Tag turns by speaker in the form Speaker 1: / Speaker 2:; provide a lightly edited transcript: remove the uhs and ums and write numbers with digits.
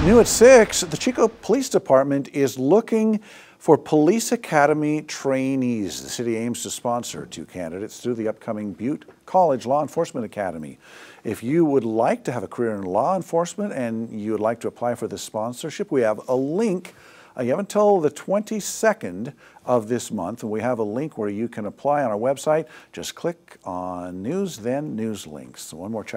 Speaker 1: New at 6, the Chico Police Department is looking for Police Academy trainees. The city aims to sponsor 2 candidates through the upcoming Butte College Law Enforcement Academy. If you would like to have a career in law enforcement and you would like to apply for this sponsorship, we have a link. You have until the 22nd of this month, and we have a link where you can apply on our website. Just click on News, then News Links. So one more check.